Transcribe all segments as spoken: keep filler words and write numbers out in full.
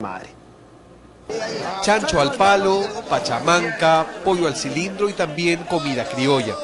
madre. Chancho al palo, pachamanca, pollo al cilindro y también comida criolla.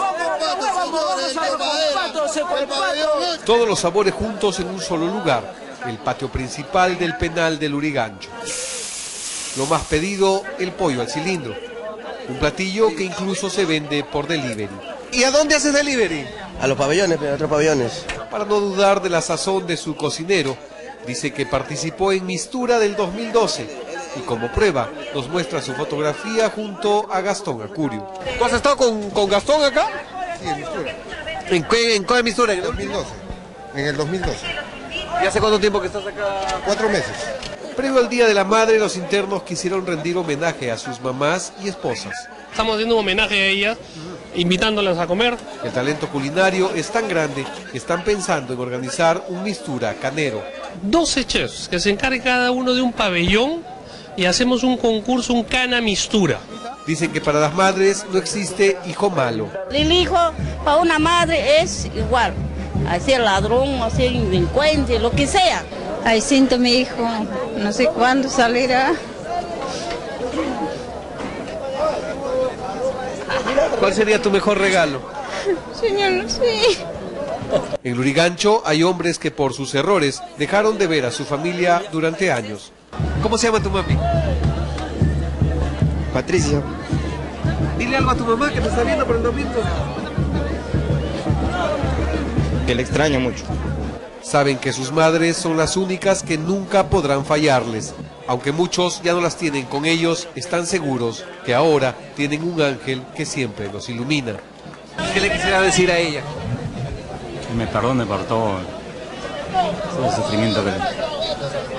Todos los sabores juntos en un solo lugar, el patio principal del penal del Lurigancho. Lo más pedido, el pollo al cilindro, un platillo que incluso se vende por delivery. ¿Y a dónde haces delivery? A los pabellones, a otros pabellones. Para no dudar de la sazón de su cocinero, dice que participó en Mistura del dos mil doce y como prueba nos muestra su fotografía junto a Gastón Acurio. ¿Tú has estado con, con Gastón acá? Sí, en Mistura. ¿En qué, en cuál Mistura? En el dos mil doce. En el dos mil doce. ¿Y hace cuánto tiempo que estás acá? Cuatro meses. Previo al Día de la Madre, los internos quisieron rendir homenaje a sus mamás y esposas. Estamos haciendo un homenaje a ellas, invitándolas a comer. El talento culinario es tan grande que están pensando en organizar un Mistura canero. doce chefs que se encargan cada uno de un pabellón y hacemos un concurso, un cana mistura. Dicen que para las madres no existe hijo malo. El hijo para una madre es igual, hacer ladrón, hacer delincuente, lo que sea. Ahí siento mi hijo, no sé cuándo salirá. ¿Cuál sería tu mejor regalo? Señor, no sé. En Lurigancho hay hombres que por sus errores dejaron de ver a su familia durante años. ¿Cómo se llama tu mami? Patricia. Dile algo a tu mamá que te está viendo por el domingo. Que le extraño mucho. Saben que sus madres son las únicas que nunca podrán fallarles. Aunque muchos ya no las tienen con ellos, están seguros que ahora tienen un ángel que siempre los ilumina. ¿Qué le quisiera decir a ella? Que me perdone por todo, todo el sufrimiento que,